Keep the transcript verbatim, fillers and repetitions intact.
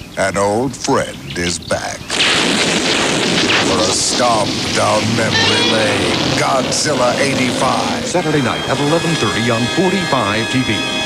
An old friend is back. For a stomp down memory lane, Godzilla eighty-five. Saturday night at eleven thirty on forty-five T V.